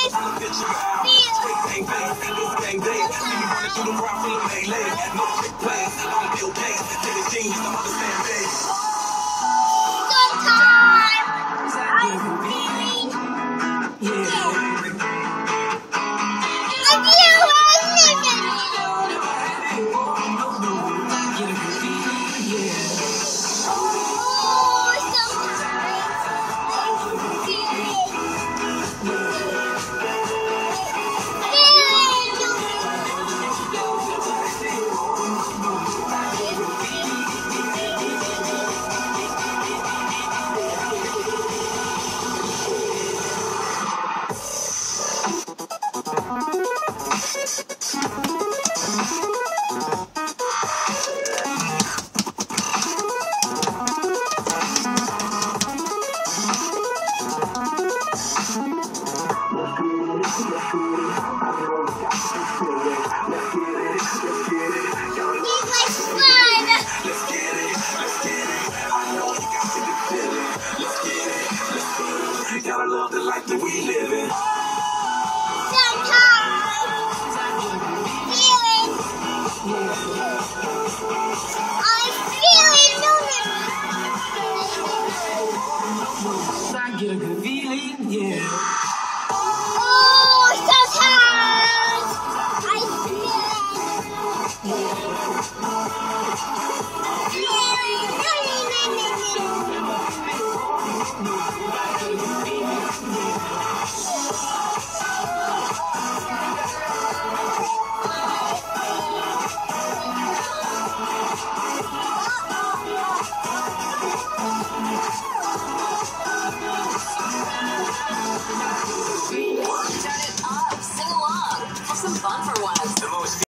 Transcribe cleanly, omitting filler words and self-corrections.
Gotta love the life that we live in. I get a good feeling, yeah. Oh, sometimes I Turn it up, sing along, have some fun for once.